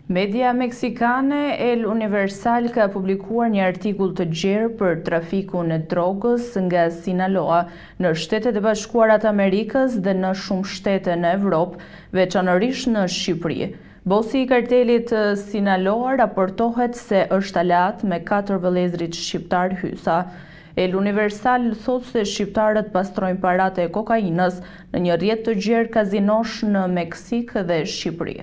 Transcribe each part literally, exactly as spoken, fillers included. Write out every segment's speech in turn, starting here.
Media meksikane El Universal ka publikuar një artikull të gjerë për trafikun e drogës nga Sinaloa në Shtetet e Bashkuara të Amerikës dhe në shumë shtete në Evropë, veçanërisht në Shqipëri. Bosi i kartelit Sinaloa raportohet se është aleat me katër vëllezërit shqiptar hysa. El Universal thot se shqiptarët pastrojnë paratë e kokainës në një rrjet të gjerë kazinosh në Meksik dhe Shqipëri.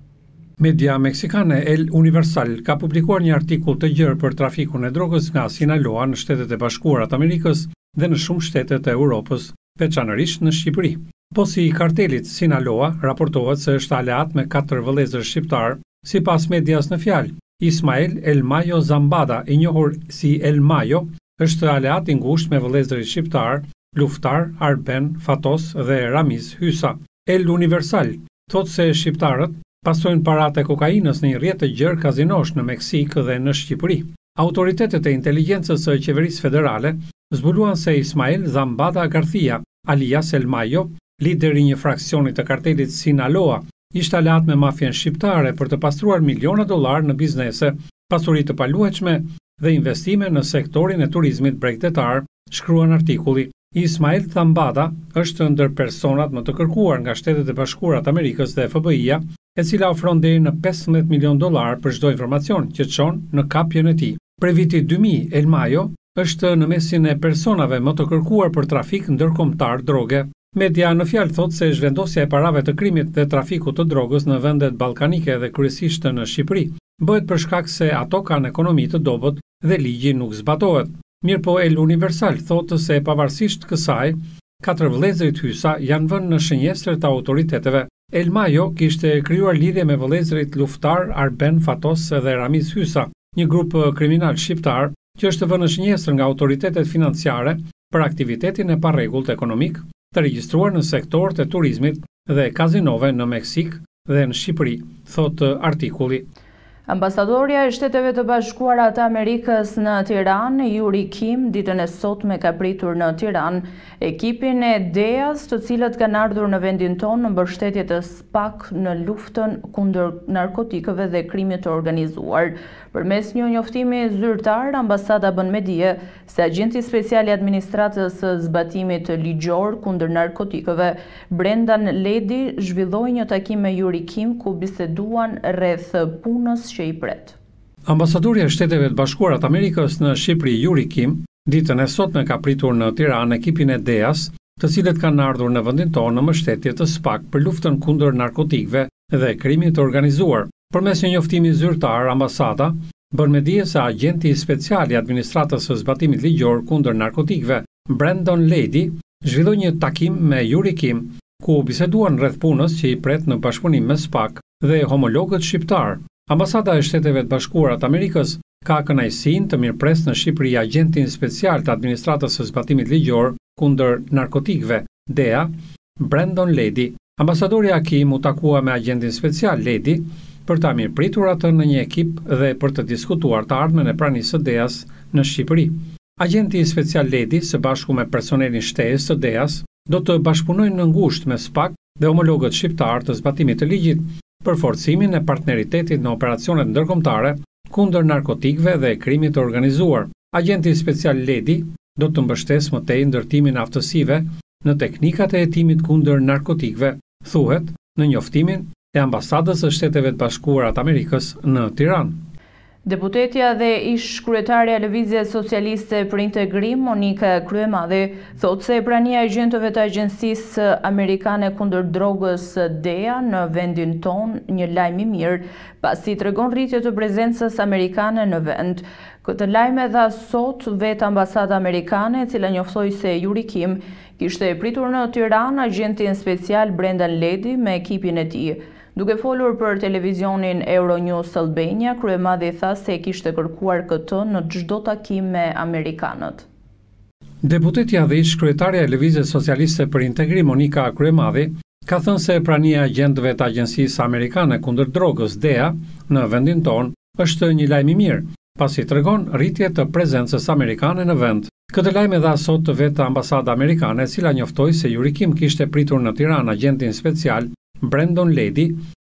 Media meksikane El Universal ka publikuar një artikull të gjerë për trafikun e drogës nga Sinaloa në Shtetet e Bashkuara të Amerikës dhe në shumë shtete të Europës, veçanërisht në Shqipëri. Bosi i kartelit Sinaloa raportohet se është aleat me katër vëllezër shqiptar, sipas medias në fjalë. Ismael El Mayo Zambada, i njohur si El Mayo, është aleat i ngushtë me vëllezërit shqiptar, Luftar, Arben, Fatos dhe Ramiz Hysa. El Universal thot se shqiptarët pasojnë paratë e kokainës në një rrjet të gjerë kazinosh në Meksik dhe në Shqipëri. Autoritetet e inteligjencës së qeverisë federale zbuluan se Ismael Zambada Garcia, alias El Mayo, lideri i një fraksioni të kartelit Sinaloa, ishte aleat me mafien shqiptare për të pastruar miliona dollar në biznese, pasuri të paluajtshme dhe investime në sektorin e turizmit bregdetar, shkruan artikulli. Ismael Zambada është ndër personat më të kërkuar nga Shtetet e Bashkuara të Amerikës dhe F B I-ja, e cila ofron deri në pesëmbëdhjetë milion dollar për çdo informacion që çon në kapjen e tij. Për vitin dy mijë, El Mayo është në mesin e personave më të kërkuar për trafik ndërkombëtar droge. Media në fjalë thot se zhvendosja e parave të krimit dhe trafikut të drogës në vendet ballkanike dhe kryesisht në Shqipëri bëhet për shkak se ato kanë ekonomi të dobët dhe ligji nuk zbatohet. Mirëpo El Universal thotë se pavarësisht kësaj, katër vëllezërit hysa janë vënë në shënjestër të autoriteteve. El Mayo kishte krijuar lidhje me vëllezërit Luftar, Arben, Fatos dhe Ramiz Hysa, një grup kriminal shqiptar që është vënë në shënjestër nga autoritetet financiare për aktivitetin e parregullt ekonomik të regjistruar në sektorët e turizmit dhe kazinove në Meksik dhe në Shqipëri, thotë artikulli. Ambasadorja e Shteteve të Bashkuara të Amerikës në Tiranë, Yuri Kim, ditën e sotme ka pritur në Tiranë ekipin e D E A-s, të cilët kanë ardhur në vendin tonë në mbështetje të S P A C në luftën kundër narkotikëve dhe krimit të organizuar. Përmes një njoftimi zyrtar, ambasada bën me dije se agjenti special i administratës së zbatimit ligjor kundër narkotikëve, Brendan Ledi, zhvilloi një takim me Yuri Kim ku biseduan rreth punës që i pret. Ambasadorja e Shteteve të Bashkuara të Amerikës në Shqipëri, Yuri Kim, ditën e sotme ka pritur në Tiranë ekipin e D E A-s, të cilët kanë ardhur në vendin tonë në mbështetje të S P A C për luftën kundër narkotikëve dhe krimit të organizuar. Përmes një njoftimi zyrtar, ambasada bën me dije se agjenti special i administratës së zbatimit ligjor kundër narkotikëve, Brendan Ledi, zhvilloi një takim me Yuri Kim, ku biseduan rreth punës që i pret në bashkëpunim me S P A C dhe homologët shqiptar. Ambasada e Shteteve të Bashkuara të Amerikës ka kënaqësinë të mirëpres në Shqipëri agentin special të administratës së zbatimit ligjor kundër narkotikëve, D E A, Brendan Ledi. Ambasadorja Kim u takua me agentin special Ledi për ta mirëpritur atë në një ekip dhe për të diskutuar të ardhmen e pranisë së D E A-s në Shqipëri. Agenti special Ledi, së bashku me personelin shtesë të D E A-s, do të bashkëpunojnë në ngushtë me S P A C dhe homologët shqiptar të zbatimit të ligjit për forcimin e partneritetit në operacionet ndërkombëtare kundër narkotikëve dhe krimit të organizuar. Agenti special Ledi do të mbështesë më tej ndërtimin e aftësive në teknikat e hetimit kundër narkotikëve, thuhet në njoftimin e ambasadës së Shteteve të Bashkuara të Amerikës në Tiranë. Deputetja dhe ish kryetaria e Lëvizjes Socialiste për Integrim, Monika Kryemadhi, thotë se prania e agjentëve të Agjencisë Amerikane kundër drogës D E A në vendin tonë një lajm i mirë, pasi tregon rritje të prezencës amerikane në vend. Këtë lajm e dha sot vetë ambasada amerikane, e cila njoftoi se Yuri Kim kishte pritur në Tiranë agentin special Brendan Ledi me ekipin e tij. Duke folur për televizionin Euronews Albania, Kryemadhi tha se kishte kërkuar këtë në çdo takim me amerikanët. Deputetja dhe ish kryetaria e Lëvizjes Socialiste për Integrim, Monika Kryemadhi, ka thënë se prania e agjentëve të Agjencisë Amerikane kundër drogës D E A në vendin tonë është një lajm i mirë, pasi tregon rritje të prezencës amerikane në vend. Këtë lajm e dha sot vetë ambasada amerikane, e cila njoftoi se Yuri Kim kishte pritur në Tiranë agentin special Brendan Ledi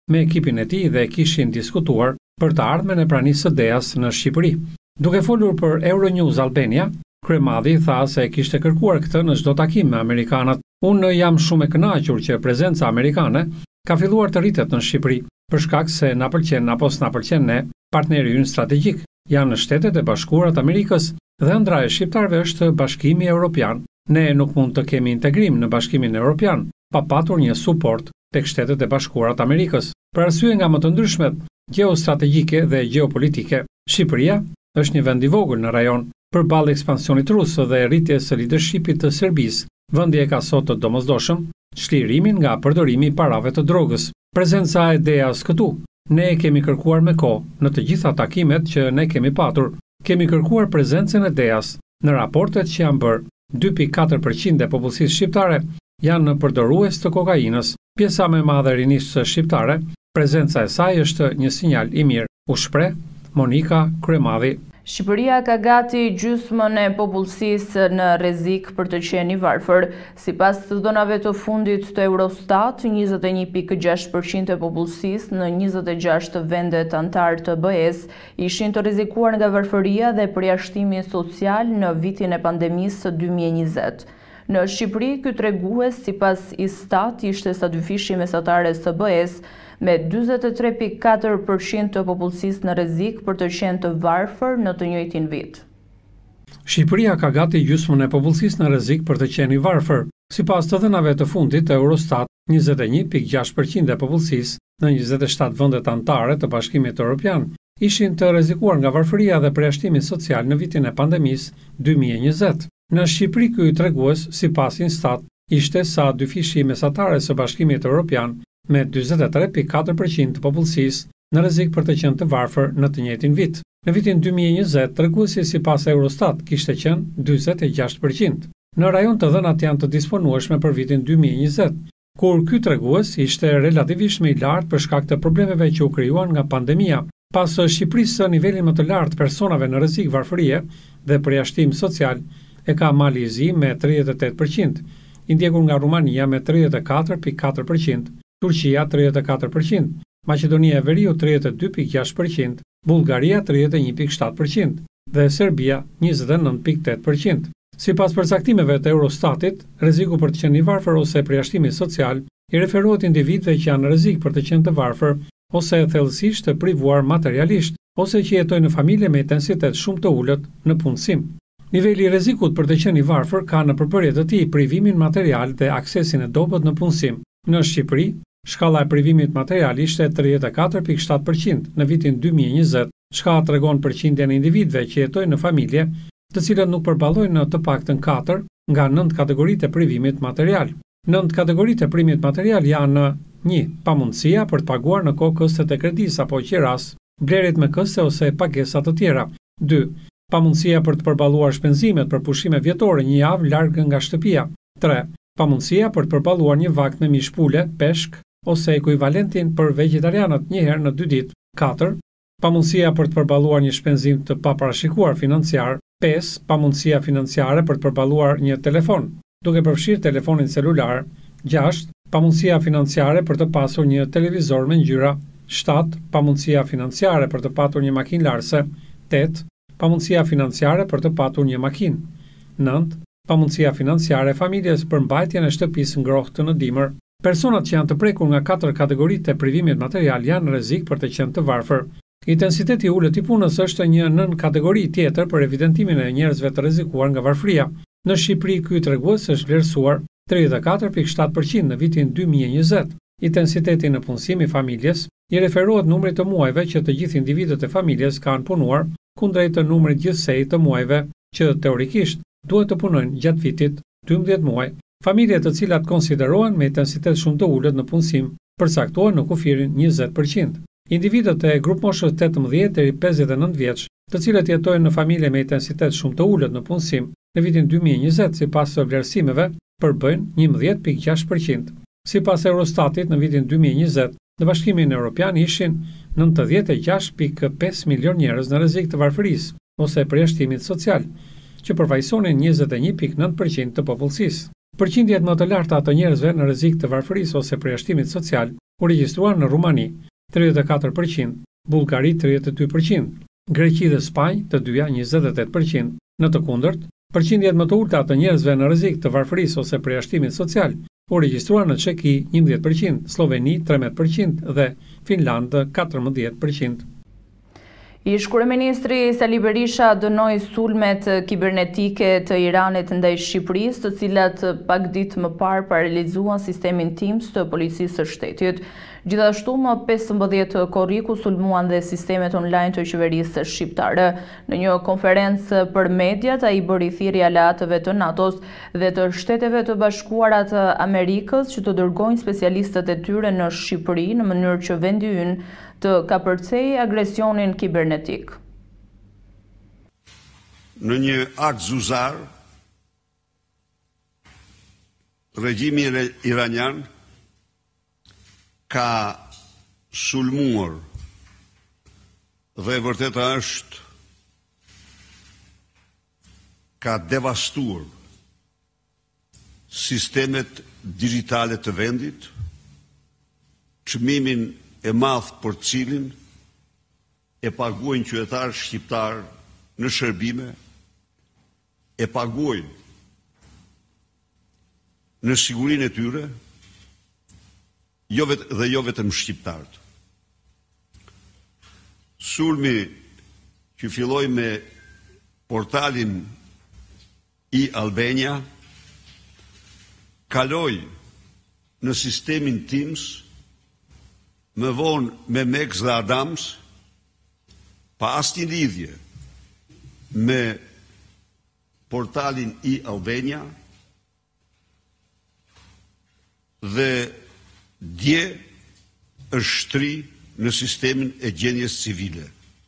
me ekipin e tij dhe kishin diskutuar për të ardhmen e pranisë së D E A-s në Shqipëri. Duke folur për Euronews Albania, kryemadhi tha se kishte kërkuar këtë në çdo takim me amerikanët. Unë jam shumë e kënaqur që prezenca amerikane ka filluar të rritet në Shqipëri, për shkak se na pëlqen apo s'na pëlqen ne, partneri ynë strategjik janë në Shtetet e Bashkuara të Amerikës dhe ëndra e shqiptarëve është Bashkimi Evropian. Ne nuk mund të kemi integrim në Bashkimin Evropian pa patur një suport tek Shtetet e Bashkuara të Amerikës. Për arsye nga më të ndryshmet gjeostrategjike dhe gjeopolitike, Shqipëria është një vend i vogël në rajon. Përballë ekspansionit rus dhe rritjes së leadershipit të Serbisë, vendi e ka sot të domosdoshëm çlirimin nga përdorimi i parave të drogës. Prezenca e D E A-s këtu, ne e kemi kërkuar me kohë në të gjitha takimet që ne kemi patur. Kemi kërkuar prezencën e D E A-s në raportet që janë bërë. dy pikë katër përqind e popullsisë shqiptare janë në përdorues të kokainës. Pjesa më e madhe e rinisë shqiptare, prezenca e saj është një sinjal i mirë, u shpreh Monika Kryemadhi. Shqipëria ka gati gjysmën e popullsisë në rrezik për të qenë i varfër. Sipas të dhënave të fundit të Eurostat, njëzet e një pikë gjashtë përqind e popullsisë në njëzet e gjashtë vendet antar të B E-s ishin të rrezikuar nga varfëria dhe përjashtimi social në vitin e pandemisë së dy mijë e njëzet. Në Shqipëri, ky tregues sipas Istat ishte sa dyfishi mesatare së B E-s, me dyzet e tre pikë katër përqind të popullsisë në rrezik për të qenë të varfër në të njëjtin vit. Shqipëria ka gati gjysmën e popullsisë në rrezik për të qenë i varfër. Sipas të dhënave të fundit të Eurostat, njëzet e një pikë gjashtë përqind e popullsisë në njëzet e shtatë vendet anëtare të Bashkimit Evropian ishin të rrezikuar nga varfëria dhe përjashtimi social në vitin e pandemisë dy mijë e njëzet. Në Shqipëri ky tregues, sipas Instat, ishte sa dyfishi mesatare së Bashkimit Evropian, me dyzet e tre pikë katër përqind të popullsisë në rrezik për të qenë të varfër në të njëjtin vit. Në vitin dy mijë e njëzet, treguesi sipas Eurostat kishte qenë dyzet e gjashtë përqind. Në rajon të dhënat janë të disponueshme për vitin dy mijë e njëzet, kur ky tregues ishte relativisht më i lartë për shkak të problemeve që u krijuan nga pandemia. Pas Shqipërisë së nivelin më të lartë personave në rrezik varfërie dhe përjashtim social e ka Malizi me tridhjetë e tetë përqind, i ndjekur nga Rumania me tridhjetë e katër pikë katër përqind. Turqia tridhjetë e katër përqind, Maqedonia e Veriut tridhjetë e dy pikë gjashtë përqind, Bullgaria tridhjetë e një pikë shtatë përqind dhe Serbia njëzet e nëntë pikë tetë përqind. Sipas përcaktimeve të Eurostatit, rreziku për të qenë i varfër ose përjashtimi social i referohet individëve që janë në rrezik për të qenë të varfër ose thellësisht të privuar materialisht ose që jetojnë në familje me intensitet shumë të ulët në punësim. Niveli i rrezikut për të qenë i varfër ka në përbërje të tij privimin material dhe aksesin e dobët në punësim. Në Shqipëri, shkalla e privimit material ishte tridhjetë e katër pikë shtatë përqind në vitin dy mijë e njëzet. Shkalla tregon përqindjen e individëve që jetojnë në familje, të cilët nuk përballojnë në të paktën katër nga nëntë kategoritë e privimit material. Nëntë kategoritë e primit material janë një Pamundësia për të paguar në kohë këstet e kredisë apo qiras, blerjet me këste ose pagesa të tjera. dy Pamundësia për të përballuar shpenzimet për pushime vjetore një javë larg nga shtëpia. tre Pamundësia për të përballuar një vakt me mishpule, peshk ose ekuivalentin për vegetarianët një herë në dy ditë. katër Pamundësia për të përballuar një shpenzim të paparashikuar financiar. pesë Pamundësia financiare për të përballuar një telefon, duke përfshirë telefonin celular. gjashtë Pamundësia financiare për të pasur një televizor me ngjyra. shtatë Pamundësia financiare për të patur një makinë larse. tetë Pamundësia financiare për të patur një makinë. nëntë Pamundësia financiare e familjes për mbajtjen e shtëpisë ngrohtë në dimër. Personat që janë të prekur nga katër kategoritë e privimit material janë në rrezik për të qenë të varfër. Intensiteti i ulët i punës është një nën kategori tjetër për evidentimin e njerëzve të rrezikuar nga varfëria. Në Shqipëri ky tregues është vlerësuar tridhjetë e katër pikë shtatë përqind në vitin dy mijë e njëzet. Intensiteti në punësim i familjes i referohet numrit të muajve që të gjithë individët e familjes kanë punuar, kundrejt të numrit gjithsej të muajve që teorikisht duhet të punojnë gjatë vitit, dymbëdhjetë muaj. Familje të cilat konsiderohen me intensitet shumë të ulët në punësim përcaktohen në kufirin njëzet përqind. Individët e grup moshës tetëmbëdhjetë deri pesëdhjetë e nëntë vjeç, të cilët jetojnë në familje me intensitet shumë të ulët në punësim, në vitin dy mijë e njëzet sipas vlerësimeve përbëjnë njëmbëdhjetë pikë gjashtë përqind. Sipas Eurostatit, në vitin dy mijë e njëzet, në Bashkimin Evropian ishin nëntëdhjetë e gjashtë pikë pesë milion njerëz në rrezik të varfërisë ose përjashtimit social, që përfaqësonin njëzet e një pikë nëntë përqind të popullsisë. Përqindjet më të larta të njerëzve në rrezik të varfërisë ose përjashtimit social u regjistruar në Rumani tridhjetë e katër përqind, Bullgari tridhjetë e dy përqind, Greqi dhe Spanjë të dyja njëzet e tetë përqind. Në të kundërt, përqindjet më të ulta të njerëzve në rrezik të varfërisë ose përjashtimit social u regjistruar në Çeki njëmbëdhjetë përqind, Sloveni trembëdhjetë përqind dhe Finland katërmbëdhjetë përqind. Ish kryeministri Sali Berisha dënoi sulmet kibernetike të Iranit ndaj Shqipërisë, të cilat pak ditë më parë paralizuan sistemin Teams të policisë së shtetit. Gjithashtu më pesëmbëdhjetë korriku sulmuan dhe sistemet online të qeverisë shqiptare. Në një konferencë për mediat, ai bëri thirrje aleatëve të NATO-s dhe të Shteteve të Bashkuara të Amerikës që të dërgojnë specialistët e tyre në Shqipëri në mënyrë që vendi ynë të kapërcej agresionin kibernetik. Në një akt zuzar, regjimi iranian ka sulmuar dhe vërtet është ka devastuar sistemet digjitale të vendit, çmimin e madh për cilin e paguajnë qytetarë shqiptar në shërbime, e paguajnë në sigurinë e tyre, jo vet, dhe jo vetëm shqiptarët. Sulmi që filloi me portalin i Albania, kaloi në sistemin Teams, më vonë me Mex dhe Adams, pa asnjë lidhje me portalin i Albania, dhe dje është shtri në sistemin e gjendjes civile.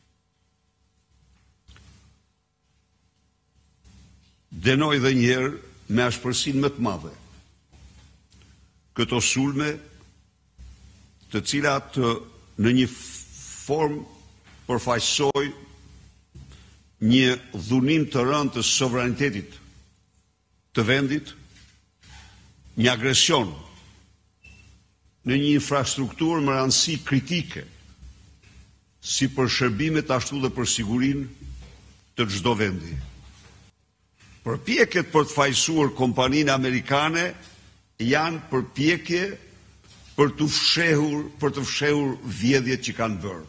Denoj dhe njëherë me ashpërsinë më të madhe këto sulme, të cilat në një formë përfaqësoj një dhunim të rëndë të sovranitetit të vendit, një agresion në një infrastrukturë më rëndësi kritike, si për shërbimet ashtu dhe për sigurinë të çdo vendi. Përpjekjet për të fajsuar kompaninë amerikane janë përpjekje për të fshehur, për të fshehur vjedhjet që kanë bërë.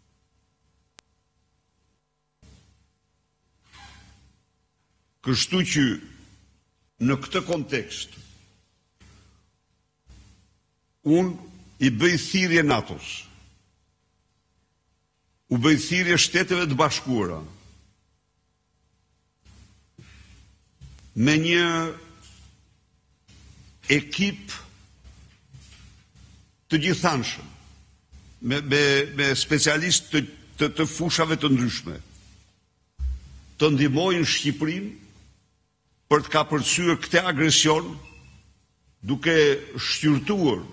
Kështu që në këtë kontekst unë i bëj thirrje NATO-s, u bëj thirrje Shteteve të Bashkuara me një ekip të gjithanshëm, me, me, me specialistë të, të, të fushave të ndryshme, të ndihmojnë Shqipërinë për të kapërcyer këtë agresion, duke shqyrtuar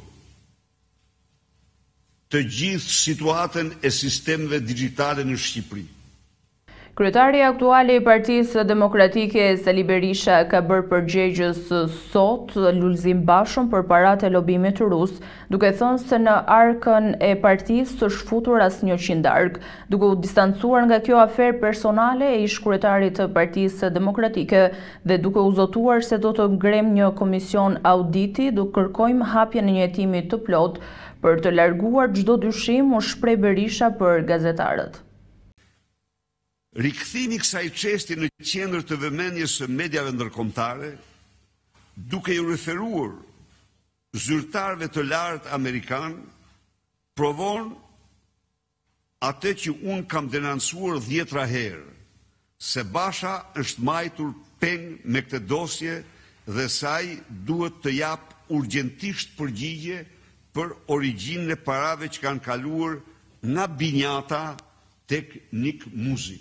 të gjithë situatën e sistemeve digjitale në Shqipëri. Kryetari aktuali i Partisë Demokratike Sali Berisha ka bërë përgjegjës sot Lulzim Bashën për paratë e lobimit rus, duke thënë se në arkën e partisë së shfutur asnjë qindark, duke u distancuar nga kjo aferë personale e ish kryetarit të Partisë Demokratike dhe duke u zotuar se do të ngrem një komision auditi, duke kërkojmë hapjen e një hetimi të plot për të larguar çdo dyshim, u shpreh Berisha për gazetarët. Rikthimi i kësaj çështje në qendër të vëmendjes së mediave ndërkombëtare, duke i referuar zyrtarëve të lartë amerikan, provon atë që unë kam denoncuar dhjetra herë, se Basha është majtur peng me këtë dosje dhe saj duhet të jap urgjentisht përgjigje për origjinën e parave që kanë kaluar nga binjata tek Nik Muzi.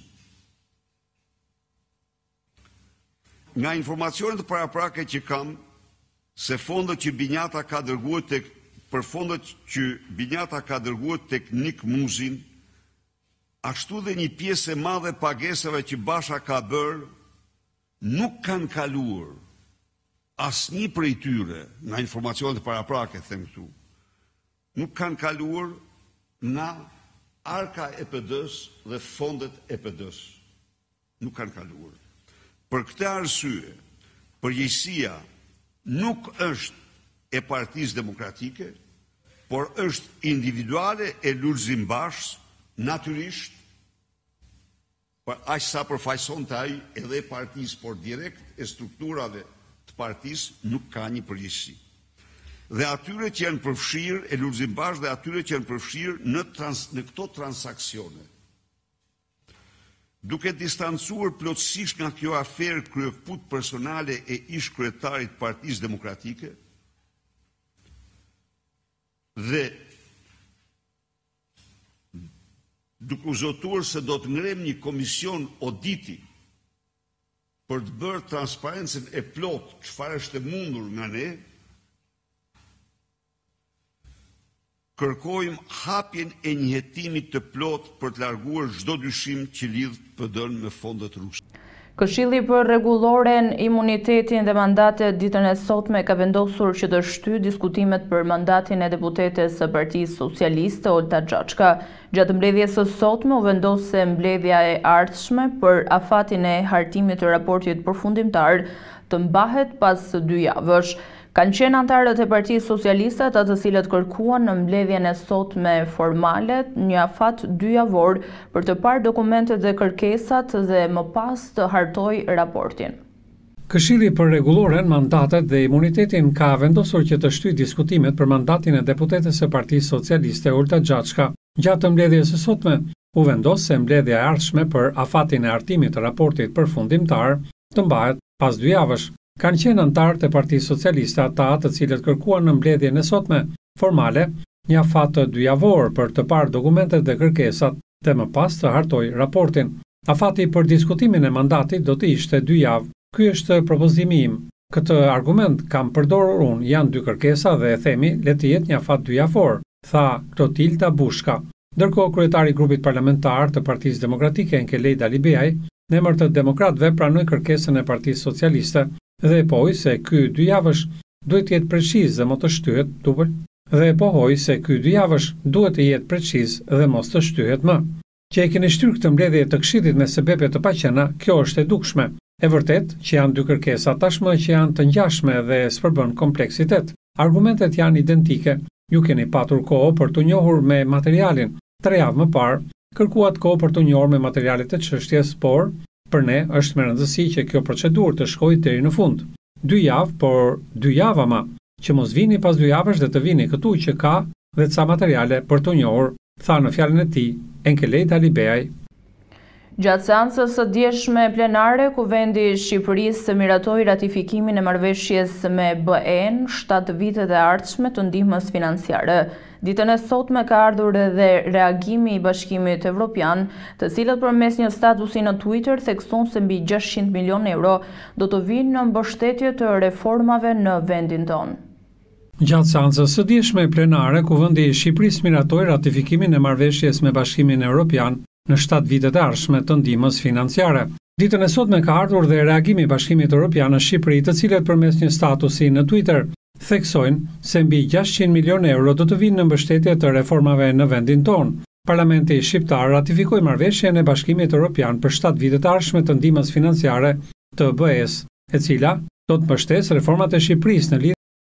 Nga informacionet paraprake që kam, se fondet që binjata ka dërguar tek për fondet që binjata ka dërguar tek Nik Muzin, ashtu dhe një pjesë e madhe pagesave që Basha ka bërë, nuk kanë kaluar asnjë prej tyre, nga informacionet paraprake them këtu, nuk kanë kaluar nga arka e P D-s dhe fondet e P D-s. Nuk kanë kaluar. Për këtë arsye, përgjegjësia nuk është e Partisë Demokratike, por është individuale e Lulzim Bashës, natyrisht, për aq sa përfaqëson të ai edhe partisë, por direkt e strukturave të partisë nuk ka një përgjegjësi. Dhe atyre që janë përfshirë, e Lulzim Bashë, dhe atyre që janë përfshirë në, trans, në këto transaksione. Duke distancuar plotësisht nga kjo aferë kryekput personale e ish kryetarit Partisë Demokratike, dhe duke u zotuar se do të ngrem një komision auditi për të bërë transparencën e plot çfarë është e mundur nga ne, kërkojmë hapjen e një hetimi të plot për të larguar çdo dyshim që lidh P D-n me fondet ruse. Këshilli për rregulloren, imunitetin dhe mandatet ditën e sotme ka vendosur që të shtyjë diskutimet për mandatin e deputetes së Partisë Socialiste Olta Xhaçka. Gjatë mbledhjes së sotme u vendos se mbledhja e ardhshme për afatin e hartimit të raportit përfundimtar të mbahet pas dy javësh. Kanë qenë antarët e Partisë Socialiste ata të cilët kërkuan në mbledhjen e sotme formale një afat dy javor për të parë dokumentet dhe kërkesat dhe më pas të hartoj raportin. Këshilli për rregulloren, mandatet dhe imunitetin ka vendosur që të shtyjë diskutimet për mandatin e deputetes së Partisë Socialiste Olta Xhaçka. Gjatë mbledhjes së sotme u vendos se mbledhja e ardhshme për afatin e hartimit të raportit përfundimtar të mbahet pas dy javësh. Kanë qenë antarët e Partisë Socialiste ata të cilët kërkuan në mbledhjen e sotme formale një afat të dy javor për të parë dokumentet dhe kërkesat dhe më pas të hartoj raportin. Afati për diskutimin e mandatit do të ishte dy javë. Ky është propozimi im. Këtë argument kam përdorur unë, janë dy kërkesa dhe e themi le të jetë një afat dy javor, tha Klotilda Bushka. Ndërkohë kryetari i grupit parlamentar të Partisë Demokratike Enkelej Dalibeaj, në emër të demokratëve pranoi kërkesën e Partisë Socialiste dhe e pohoi se ky dy javësh duhet të jetë preciz dhe mos të shtyhet tupër, dhe e pohoi se ky dy javësh duhet të jetë preciz dhe mos të shtyhet më. Që e keni shtyrë këtë mbledhje të Këshillit me sebepe të paqena, kjo është e dukshme. E vërtet që janë dy kërkesa tashmë që janë të ngjashme dhe s'përbën kompleksitet. Argumentet janë identike. Ju keni patur kohë për të njohur me materialin. Tre javë më parë kërkuat kohë për të njohur me materialet e çështjes, por për ne është me rëndësi që kjo procedurë të shkojë deri në fund. Dy javë, por dy javë ama, që mos vini pas dy javësh dhe të vini këtu që ka dhe ca materiale për të njohur, tha në fjalën e tij Enkelej Dalibeaj. Gjatë seancës së djeshme plenare, Kuvendi i Shqipërisë miratoi ratifikimin e marrëveshjes me B E-n shtatë vitet e ardhshme të ndihmës financiare. Ditën e sotme ka ardhur edhe reagimi i Bashkimit Evropian, të cilët përmes një statusi në Twitter thekson se mbi gjashtëqind milion euro do të vinë në mbështetje të reformave në vendin tonë. Gjatë seancës së djeshme plenare, Kuvendi i Shqipërisë miratoi ratifikimin e marrëveshjes me Bashkimin Evropian në shtatë vitet e ardhshme të ndihmës financiare. Ditën e sotme ka ardhur dhe reagimi i Bashkimit Evropian në Shqipëri, të cilët përmes një statusi në Twitter theksojnë se mbi gjashtëqind milion euro do të vinë në mbështetje të reformave në vendin tonë. Parlamenti shqiptar ratifikoi marrëveshjen e Bashkimit Evropian për shtatë vitet e ardhshme të ndihmës financiare të B E-s, e cila do të mbështesë reformat e Shqipërisë në lidhje